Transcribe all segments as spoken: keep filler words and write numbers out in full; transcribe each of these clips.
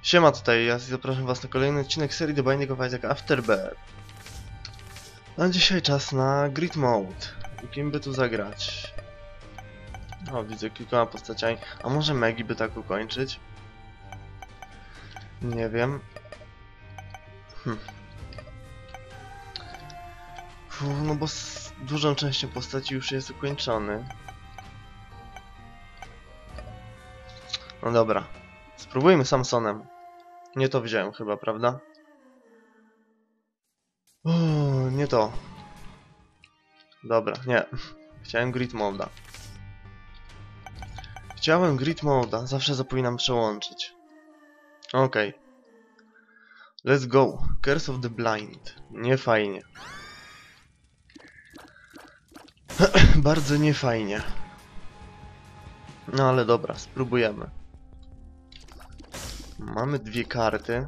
Siema, tutaj ja zapraszam was na kolejny odcinek serii The Binding of Isaac Afterbirth. A dzisiaj czas na Grid Mode. I kim by tu zagrać? O, widzę kilkoma postaciami. A może Megi by tak ukończyć? Nie wiem. Hm. Uf, no bo z dużą częścią postaci już jest ukończony. No dobra. Spróbujmy Samsonem. Nie to wziąłem chyba, prawda? Uuu, nie to. Dobra, nie. Chciałem Grid Mode'a. Chciałem Grid Mode'a. Zawsze zapominam przełączyć. Okej. Okay. Let's go. Curse of the Blind. Nie fajnie. Bardzo niefajnie. No ale dobra, spróbujemy. Mamy dwie karty.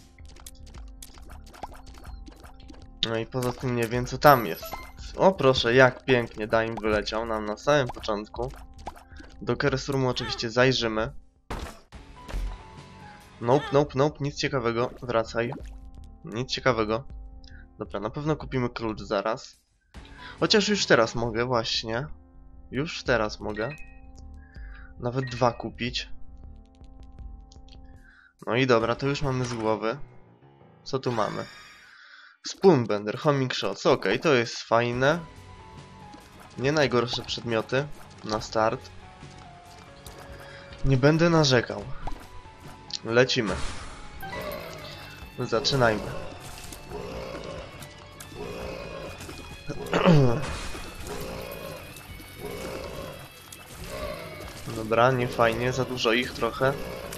No i poza tym nie wiem co tam jest. O proszę, jak pięknie Daim wyleciał nam na samym początku. Do Curse Roomu oczywiście zajrzymy. Nope, nope, nope, nic ciekawego. Wracaj. Nic ciekawego. Dobra, na pewno kupimy klucz zaraz. Chociaż już teraz mogę, właśnie. Już teraz mogę. Nawet dwa kupić. No i dobra, to już mamy z głowy. Co tu mamy? Spoonbender, Homing Shots, ok, to jest fajne. Nie najgorsze przedmioty na start. Nie będę narzekał. Lecimy. Zaczynajmy. Dobra, nie fajnie, za dużo ich trochę.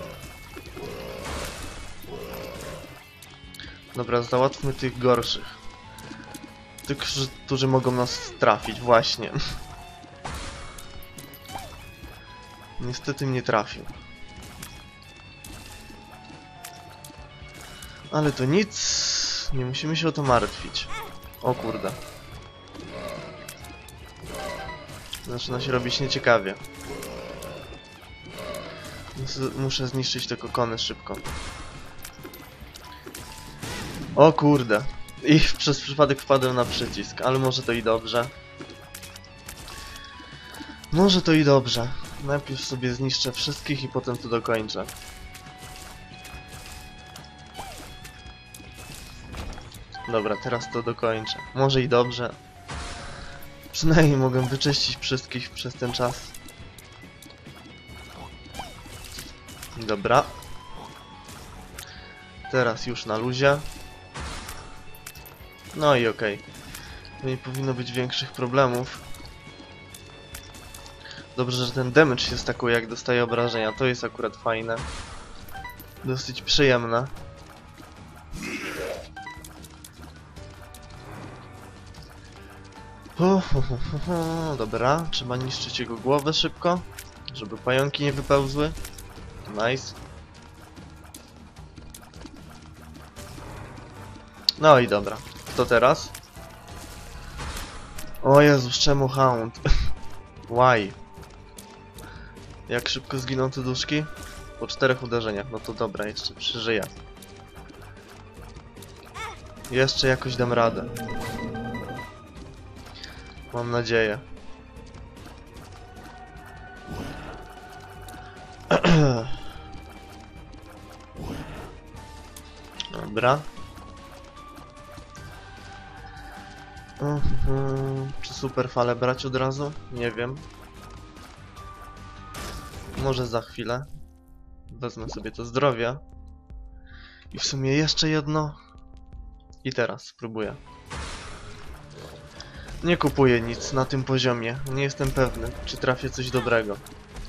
Dobra, załatwmy tych gorszych. Tych, którzy mogą nas trafić, właśnie. Niestety mnie trafił. Ale to nic. Nie musimy się o to martwić. O kurde. Zaczyna się robić nieciekawie. Muszę zniszczyć te kokony szybko. O kurde. I przez przypadek wpadłem na przycisk, ale może to i dobrze. Może to i dobrze. Najpierw sobie zniszczę wszystkich i potem to dokończę. Dobra, teraz to dokończę. Może i dobrze. Przynajmniej mogę wyczyścić wszystkich przez ten czas. Dobra. Teraz już na luzie. No i okej. Okay. Nie powinno być większych problemów. Dobrze, że ten damage się stakuje, jak dostaje obrażenia. To jest akurat fajne. Dosyć przyjemne. Ho, ho, ho, ho, ho. Dobra, trzeba niszczyć jego głowę szybko, żeby pająki nie wypełzły. Nice. No i dobra. To teraz? O Jezus, czemu Hound? Why? Jak szybko zginą te duszki? Po czterech uderzeniach. No to dobra, jeszcze przeżyję. Jeszcze jakoś dam radę. Mam nadzieję. Dobra. Uh-huh. Czy super falę brać od razu? Nie wiem. Może za chwilę. Wezmę sobie to zdrowie. I w sumie jeszcze jedno. I teraz spróbuję. Nie kupuję nic na tym poziomie. Nie jestem pewny, czy trafię coś dobrego.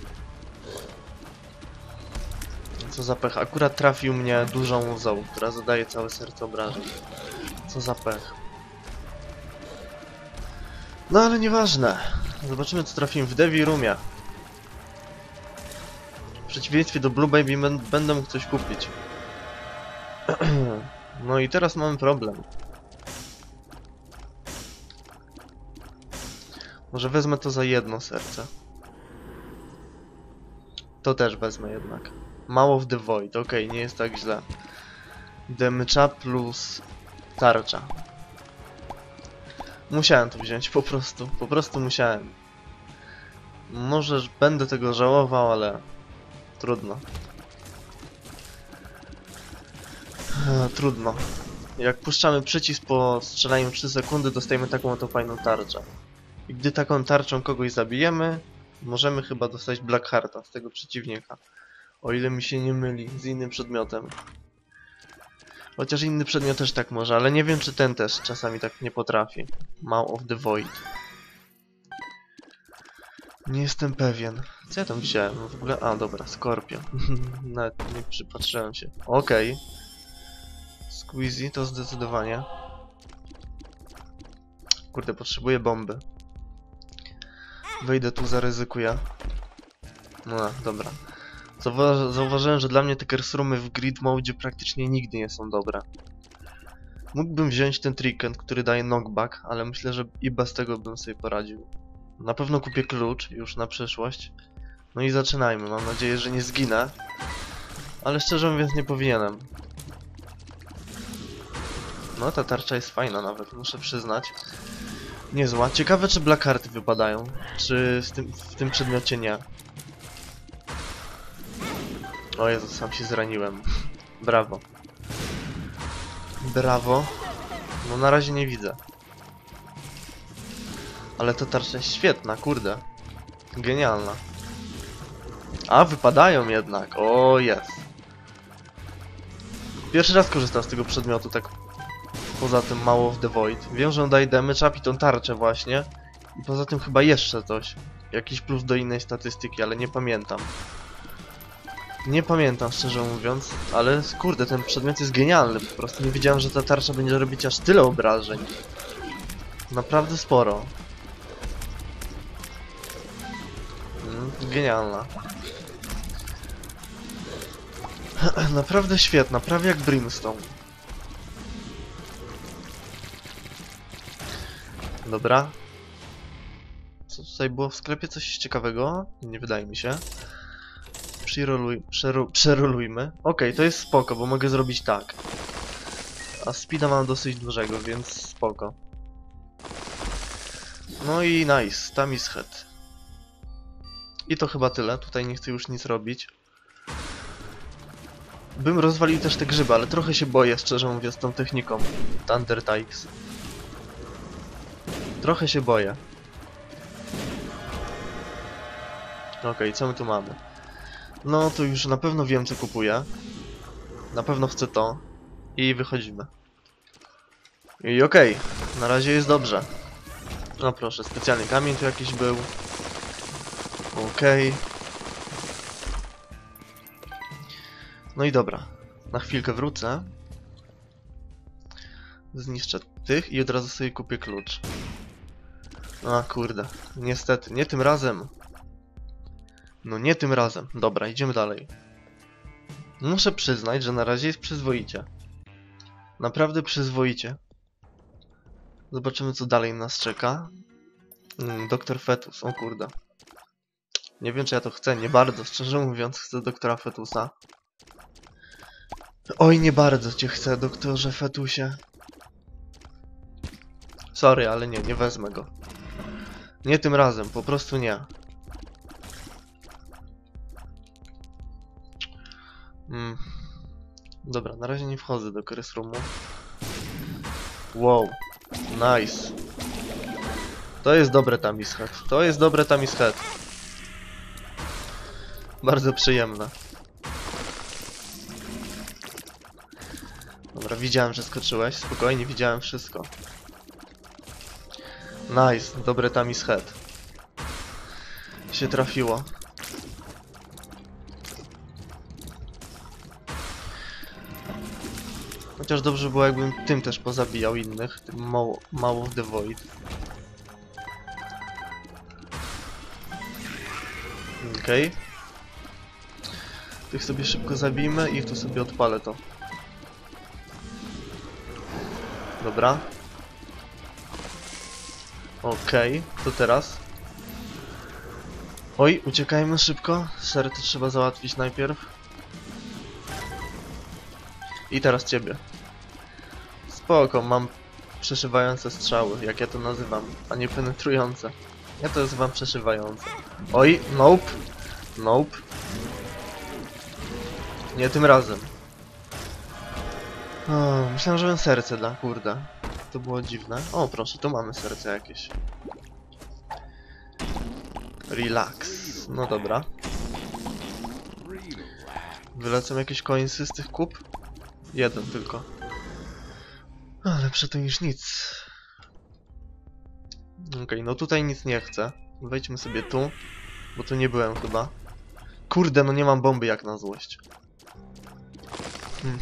Co za pech. Akurat trafił mnie dużą łzą, która zadaje całe serce obrażeń. Co za pech. No ale nieważne. Zobaczymy, co trafimy w Devi Roomie. W przeciwieństwie do Blue Baby będę mógł coś kupić. No i teraz mamy problem. Może wezmę to za jedno serce. To też wezmę jednak. Mało w The Void, okej, okay, nie jest tak źle. Damage plus tarcza. Musiałem to wziąć, po prostu, po prostu musiałem. Może będę tego żałował, ale trudno. E, trudno. Jak puszczamy przycisk po strzelaniu trzy sekundy, dostajemy taką oto fajną tarczę. I gdy taką tarczą kogoś zabijemy, możemy chyba dostać Blackhearta z tego przeciwnika. O ile mi się nie myli, z innym przedmiotem. Chociaż inny przedmiot też tak może, ale nie wiem czy ten też czasami tak nie potrafi. Maw of the Void. Nie jestem pewien. Co ja tam wziąłem? No w ogóle... A, dobra, Skorpion. Nawet nie przypatrzyłem się. Okej. Okay. Squeezy to zdecydowanie. Kurde, potrzebuję bomby. Wejdę tu, zaryzykuję. No, dobra. Zauważ zauważyłem, że dla mnie te curse-roomy w grid mode praktycznie nigdy nie są dobre. Mógłbym wziąć ten trinket, który daje knockback, ale myślę, że i bez tego bym sobie poradził. Na pewno kupię klucz już na przyszłość. No i zaczynajmy. Mam nadzieję, że nie zginę. Ale szczerze mówiąc nie powinienem. No ta tarcza jest fajna nawet, muszę przyznać. Niezła. Ciekawe czy Blackhearty wypadają. Czy w tym, w tym przedmiocie nie. O Jezu, sam się zraniłem. Brawo. Brawo. No na razie nie widzę. Ale ta tarcza jest świetna, kurde. Genialna. A, wypadają jednak. O, jest. Pierwszy raz korzystam z tego przedmiotu, tak poza tym mało w The Void. Wiem, że on daje damage up i tą tarczę właśnie. I poza tym chyba jeszcze coś. Jakiś plus do innej statystyki, ale nie pamiętam. Nie pamiętam, szczerze mówiąc, ale kurde, ten przedmiot jest genialny. Po prostu nie wiedziałem, że ta tarcza będzie robić aż tyle obrażeń. Naprawdę sporo. Mm, genialna. Naprawdę świetna, prawie jak Brimstone. Dobra. Co tutaj było w sklepie? Coś ciekawego? Nie wydaje mi się. Przeroluj, przeru, przerolujmy. Okej, okay, to jest spoko, bo mogę zrobić tak. A speeda mam dosyć dużego, więc spoko. No i nice, tam jest head. I to chyba tyle, tutaj nie chcę już nic robić. Bym rozwalił też te grzyby, ale trochę się boję, szczerze mówiąc, tą techniką Thunder Types. Trochę się boję. Okej, okay, co my tu mamy? No to już na pewno wiem co kupuję. Na pewno chcę to. I wychodzimy. I okej, okay, na razie jest dobrze. No proszę, specjalny kamień tu jakiś był. Okej. Okay. No i dobra. Na chwilkę wrócę. Zniszczę tych i od razu sobie kupię klucz. A kurde, niestety, nie tym razem. No nie tym razem. Dobra, idziemy dalej. Muszę przyznać, że na razie jest przyzwoicie. Naprawdę przyzwoicie. Zobaczymy co dalej nas czeka. Mm, doktor Fetus, o kurde. Nie wiem czy ja to chcę, nie bardzo, szczerze mówiąc chcę doktora Fetusa. Oj, nie bardzo cię chcę, doktorze Fetusie. Sorry, ale nie, nie wezmę go. Nie tym razem, po prostu nie. Mm. Dobra, na razie nie wchodzę do curse-roomu. Wow, nice. To jest dobre Tammy's Head. To jest dobre Tammy's Head. Bardzo przyjemne. Dobra, widziałem, że skoczyłeś. Spokojnie, widziałem wszystko. Nice, dobre Tammy's Head. Się trafiło. Chociaż dobrze było jakbym tym też pozabijał innych. Tym mało, mało w The Void. Okej. Okay. Tych sobie szybko zabijmy i tu sobie odpalę to. Dobra. Okej, okay. To teraz. Oj, uciekajmy szybko. Serce trzeba załatwić najpierw. I teraz ciebie. Spoko, mam przeszywające strzały, jak ja to nazywam, a nie penetrujące. Ja to nazywam przeszywające. Oj, nope. Nope. Nie tym razem. O, myślałem, że mam serce dla, kurde. To było dziwne. O, proszę, tu mamy serce jakieś. Relax. No dobra. Wylecą jakieś coinsy z tych kup? Jeden tylko. Ale lepsze to niż nic. Okej, okay, no tutaj nic nie chcę. Wejdźmy sobie tu, bo tu nie byłem chyba. Kurde, no nie mam bomby jak na złość. Hmm.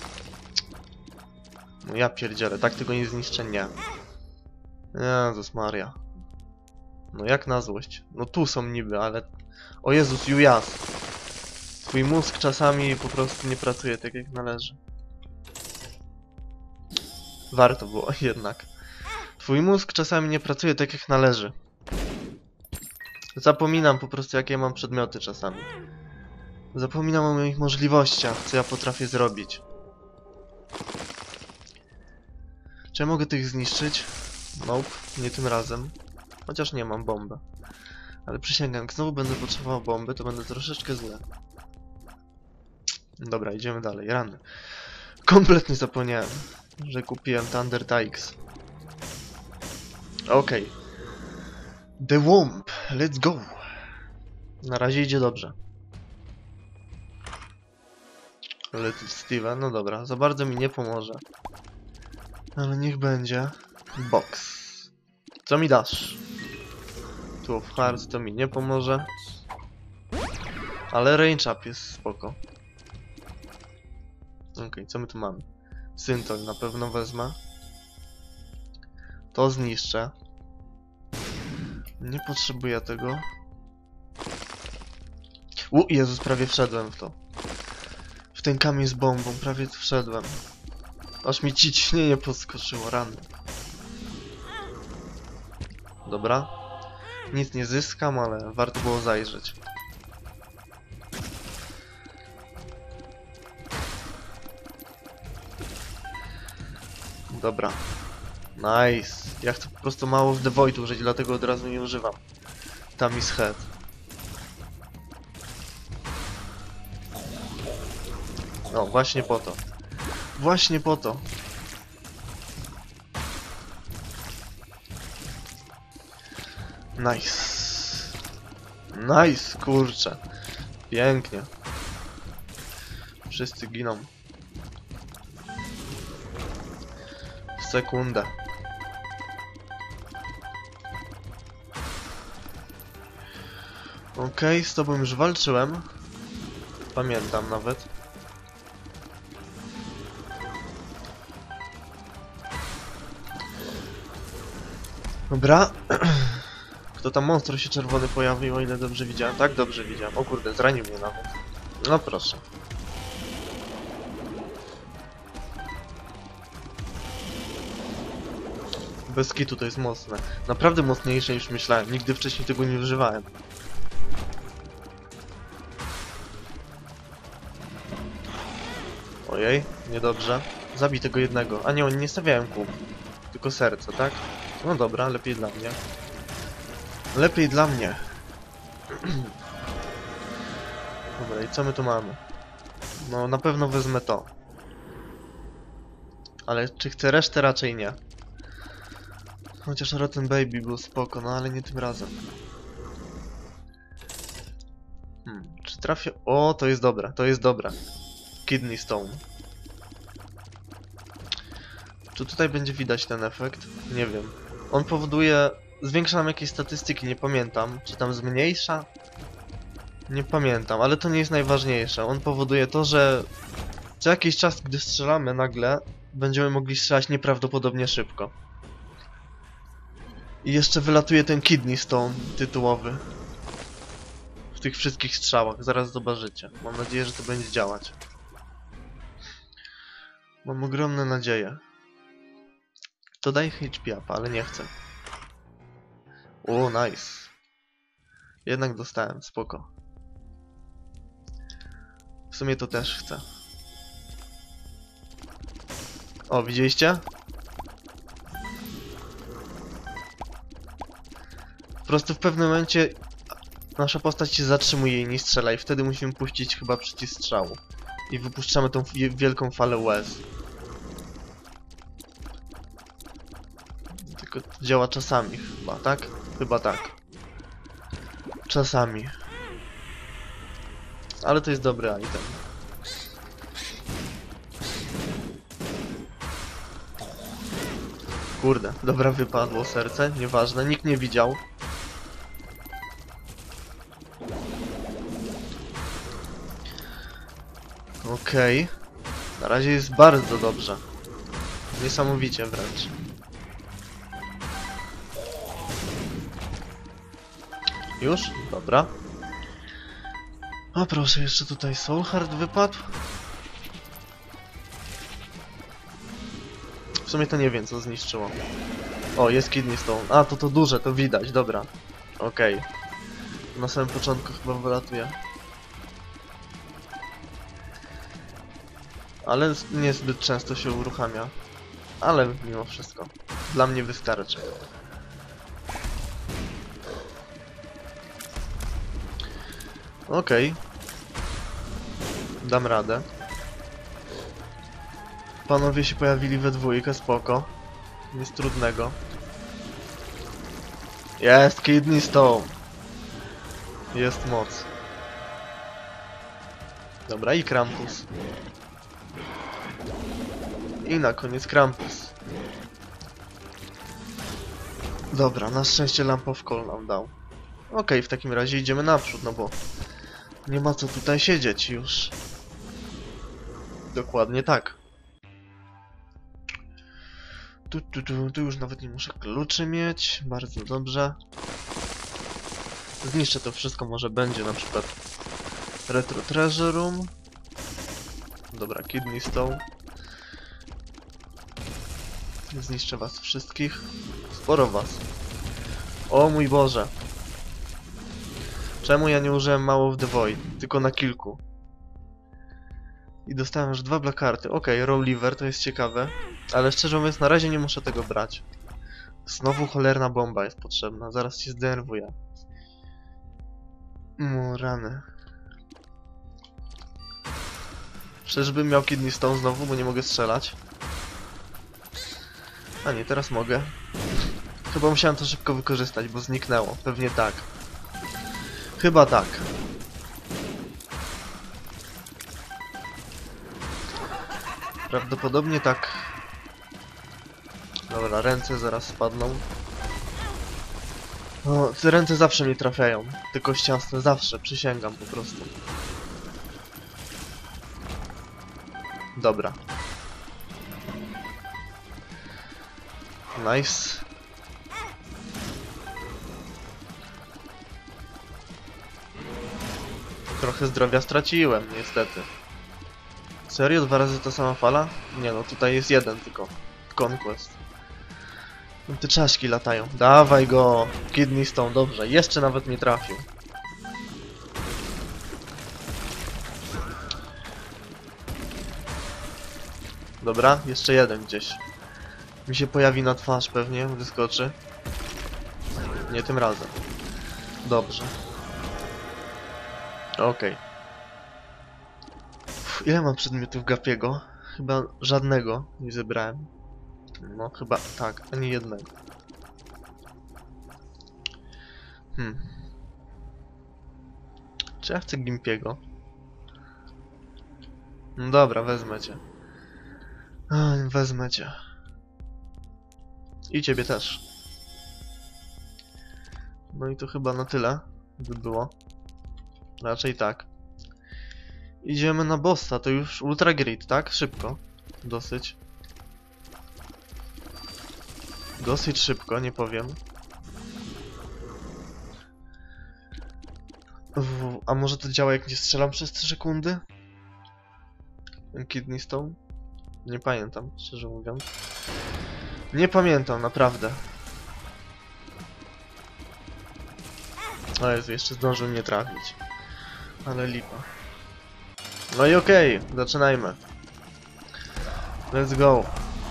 No ja pierdzielę, tak tego nie zniszczę, nie. Jezus Maria. No jak na złość. No tu są niby, ale... O Jezus, Jujas. Twój mózg czasami po prostu nie pracuje tak jak należy. Warto było jednak. Twój mózg czasami nie pracuje tak jak należy. Zapominam po prostu jakie mam przedmioty czasami. Zapominam o moich możliwościach, co ja potrafię zrobić. Czy ja mogę tych zniszczyć? Nope, nie tym razem. Chociaż nie mam bomby. Ale przysięgam, jak znowu będę potrzebował bomby, to będę troszeczkę zły. Dobra, idziemy dalej. Rany. Kompletnie zapomniałem, że kupiłem Thunder T X. Okej. Okay. The Womb. Let's go. Na razie idzie dobrze. Little Steven, no dobra, za bardzo mi nie pomoże. Ale niech będzie. Box. Co mi dasz? Two of Hearts to mi nie pomoże. Ale range up jest spoko. Okej, okay, co my tu mamy? Syntol na pewno wezmę. To zniszczę. Nie potrzebuję tego. U, Jezus, prawie wszedłem w to. W ten kamień z bombą, prawie tu wszedłem. Aż mi ciśnienie podskoczyło, rany. Dobra. Nic nie zyskam, ale warto było zajrzeć. Dobra. Nice. Ja chcę po prostu mało w The Void użyć, dlatego od razu nie używam. Tam is head. No, właśnie po to. Właśnie po to. Nice. Nice, kurczę. Pięknie. Wszyscy giną. W sekundę. Okej, okay, z tobą już walczyłem. Pamiętam nawet. Dobra. Kto tam monstro się czerwony pojawił, o ile dobrze widziałem? Tak, dobrze widziałem. O kurde, zranił mnie nawet. No proszę. Bez kitu to jest mocne. Naprawdę mocniejsze niż myślałem. Nigdy wcześniej tego nie używałem. Ojej, niedobrze. Zabij tego jednego. A nie, oni nie stawiają kół. Tylko serce, tak? No dobra, lepiej dla mnie. Lepiej dla mnie. Dobra, i co my tu mamy? No, na pewno wezmę to. Ale czy chcę resztę? Raczej nie. Chociaż Rotten Baby był spoko, no ale nie tym razem. Hmm, czy trafię... O, to jest dobre, to jest dobre. Kidney Stone. Czy tutaj będzie widać ten efekt? Nie wiem. On powoduje... Zwiększa nam jakieś statystyki, nie pamiętam. Czy tam zmniejsza? Nie pamiętam, ale to nie jest najważniejsze. On powoduje to, że co jakiś czas, gdy strzelamy nagle, będziemy mogli strzelać nieprawdopodobnie szybko. I jeszcze wylatuje ten Kidney Stone tytułowy. W tych wszystkich strzałach, zaraz zobaczycie. Mam nadzieję, że to będzie działać. Mam ogromne nadzieje. To daj H P up, ale nie chcę. O, nice. Jednak dostałem, spoko. W sumie to też chcę. O, widzieliście? Po prostu w pewnym momencie nasza postać się zatrzymuje i nie strzela i wtedy musimy puścić chyba przycisk strzału. I wypuszczamy tą wielką falę łez. Tylko to działa czasami chyba, tak? Chyba tak. Czasami. Ale to jest dobry item. Kurde, dobra, wypadło serce, nieważne, nikt nie widział. Okej. Okay. Na razie jest bardzo dobrze. Niesamowicie wręcz. Już? Dobra. O proszę, jeszcze tutaj Soul Heart wypadł. W sumie to nie wiem, co zniszczyło. O, jest Kidney Stone. A, to to duże, to widać, dobra. Okej. Okay. Na samym początku chyba wylatuje. Ale niezbyt często się uruchamia. Ale mimo wszystko. Dla mnie wystarczy. Okej. Okay. Dam radę. Panowie się pojawili we dwójkę, spoko. Nic trudnego. Jest Kidney Stone. Jest moc. Dobra, i Krampus. I na koniec Krampus. Dobra, na szczęście Lamp of Coal nam dał. Okej, okay, w takim razie idziemy naprzód, no bo nie ma co tutaj siedzieć już. Dokładnie tak. Tu, tu, tu, tu już nawet nie muszę kluczy mieć. Bardzo dobrze. Zniszczę to wszystko, może będzie na przykład Retro Treasure Room. Dobra, Kidney Stone. Zniszczę was wszystkich. Sporo was. O mój Boże. Czemu ja nie użyłem mało w The Void? Tylko na kilku. I dostałem już dwa black karty. Okej, okay, Raw Liver, to jest ciekawe. Ale szczerze mówiąc, na razie nie muszę tego brać. Znowu cholerna bomba jest potrzebna. Zaraz się zdenerwuję. No, rany. Czyżbym miał Kidney Stone znowu, bo nie mogę strzelać? A nie, teraz mogę. Chyba musiałem to szybko wykorzystać, bo zniknęło. Pewnie tak. Chyba tak. Prawdopodobnie tak. Dobra, ręce zaraz spadną. O, te ręce zawsze mnie trafiają. Te kościaste, zawsze, przysięgam po prostu. Dobra. Nice. Trochę zdrowia straciłem, niestety. Serio? Dwa razy ta sama fala? Nie no, tutaj jest jeden tylko. Conquest. Te czaszki latają. Dawaj go! Kidney Stone, dobrze. Jeszcze nawet nie trafił. Dobra, jeszcze jeden gdzieś. Mi się pojawi na twarz pewnie, wyskoczy. Nie tym razem. Dobrze. Okej. Okay. Ile mam przedmiotów Gapiego? Chyba żadnego nie zebrałem. No chyba tak, ani jednego. Hmm. Czy ja chcę Gimpiego? No dobra, wezmę cię. Ach, wezmę cię. I ciebie też. No i to chyba na tyle by było. Raczej tak. Idziemy na bossa, to już Ultra Grid, tak? Szybko. Dosyć. Dosyć szybko, nie powiem. W, a może to działa jak nie strzelam przez trzy sekundy? Kidney Stone? Nie pamiętam, szczerze mówiąc. Nie pamiętam, naprawdę. O Jezu, jeszcze zdążył mnie trafić. Ale lipa. No i okej, okay, zaczynajmy. Let's go.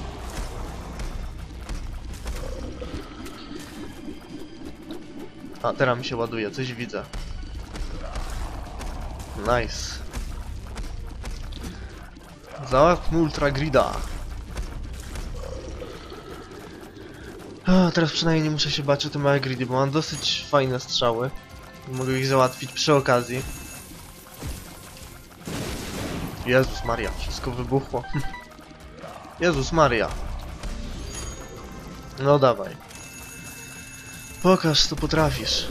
A, teraz mi się ładuje, coś widzę. Nice. Załatwmy Ultra Grida. A, teraz przynajmniej nie muszę się bać o te małe gridy, bo mam dosyć fajne strzały. Mogę ich załatwić przy okazji. Jezus Maria, wszystko wybuchło. Jezus Maria. No dawaj. Pokaż, co potrafisz.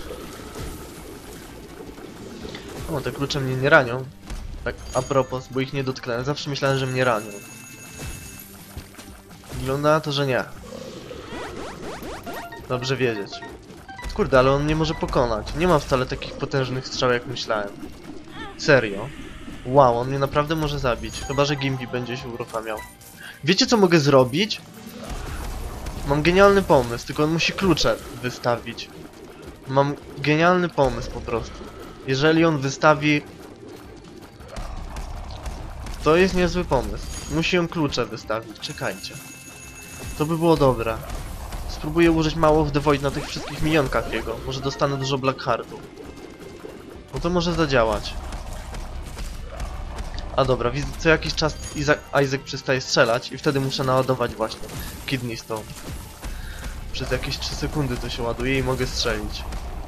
O, te klucze mnie nie ranią. Tak a propos, bo ich nie dotknąłem. Zawsze myślałem, że mnie ranią. Wygląda na to, że nie. Dobrze wiedzieć. Kurde, ale on nie może pokonać. Nie ma wcale takich potężnych strzał, jak myślałem. Serio? Wow, on mnie naprawdę może zabić. Chyba że Gimpi będzie się uruchamiał. Wiecie, co mogę zrobić? Mam genialny pomysł, tylko on musi klucze wystawić. Mam genialny pomysł po prostu. Jeżeli on wystawi... To jest niezły pomysł. Musi on klucze wystawić, czekajcie. To by było dobre. Spróbuję użyć mało w The Void na tych wszystkich minionkach jego. Może dostanę dużo Black Heartów. No to może zadziałać. A dobra, widzę, co jakiś czas Isaac, Isaac przestaje strzelać i wtedy muszę naładować właśnie Kidney Stone. Przez jakieś trzy sekundy to się ładuje i mogę strzelić.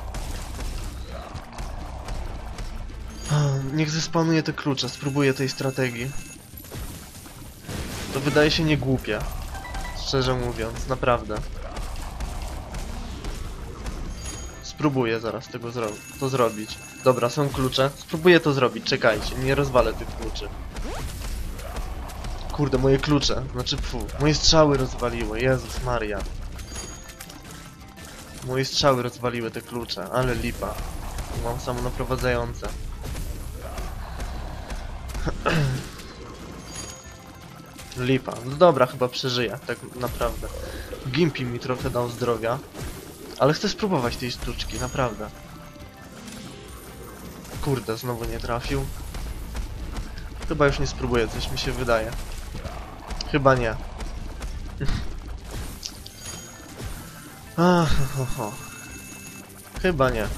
Niech zespanuje te klucze, spróbuję tej strategii. To wydaje się niegłupie. Szczerze mówiąc, naprawdę. Spróbuję zaraz tego zro to zrobić. Dobra, są klucze. Spróbuję to zrobić, czekajcie, nie rozwalę tych kluczy. Kurde, moje klucze, znaczy pfu, moje strzały rozwaliły, Jezus Maria. Moje strzały rozwaliły te klucze, ale lipa. Mam samonaprowadzające. Lipa. No dobra, chyba przeżyję, tak naprawdę. Gimpi mi trochę dał zdrowia. Ale chcę spróbować tej sztuczki, naprawdę. Kurde, znowu nie trafił. Chyba już nie spróbuję, coś mi się wydaje. Chyba nie. Ach, ho, ho. Chyba nie.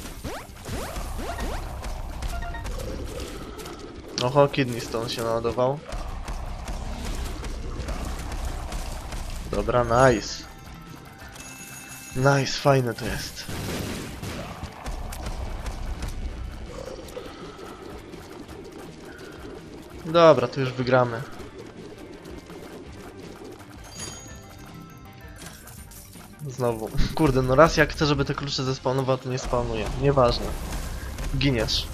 Oho, Kidney Stone się naładował. Dobra, nice. Nice, fajne to jest. Dobra, to już wygramy. Znowu. Kurde, no raz jak chcę, żeby te klucze zespawnował, to nie spawnuje. Nieważne. Giniesz.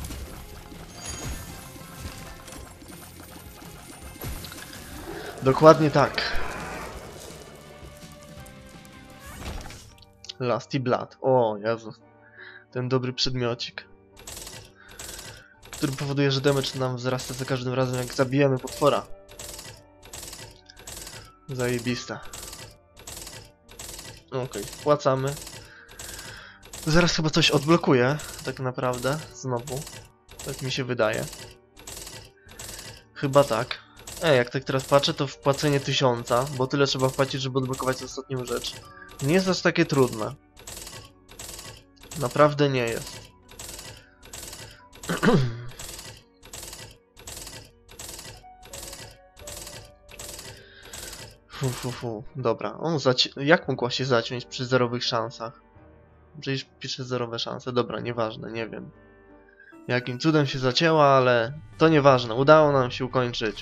Dokładnie tak. Lusty Blood. O Jezu. Ten dobry przedmiocik. Który powoduje, że damage nam wzrasta za każdym razem, jak zabijemy potwora. Zajebista. Okej, okay, wpłacamy. Zaraz chyba coś odblokuje, tak naprawdę. Znowu. Tak mi się wydaje. Chyba tak. Ej, jak tak teraz patrzę, to wpłacenie tysiąca, bo tyle trzeba wpłacić, żeby odblokować ostatnią rzecz. Nie jest aż takie trudne. Naprawdę nie jest. Fu, fu, fu. Dobra. On zaci- jak mogła się zaciąć przy zerowych szansach? Przecież pisze zerowe szanse. Dobra, nieważne, nie wiem. Jakim cudem się zacięła, ale to nieważne. Udało nam się ukończyć.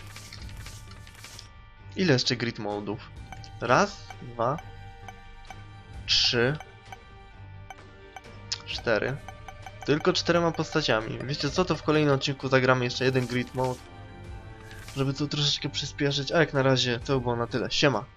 Ile jeszcze grid modów? Raz, dwa, trzy, cztery. Tylko czterema postaciami. Wiecie co, to w kolejnym odcinku zagramy jeszcze jeden grid mode, żeby to troszeczkę przyspieszyć, a jak na razie to było na tyle. Siema!